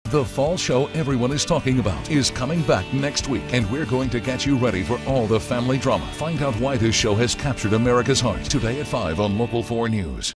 The fall show everyone is talking about is coming back next week, and we're going to get you ready for all the family drama. Find out why this show has captured America's heart today at 5 on Local 4 News.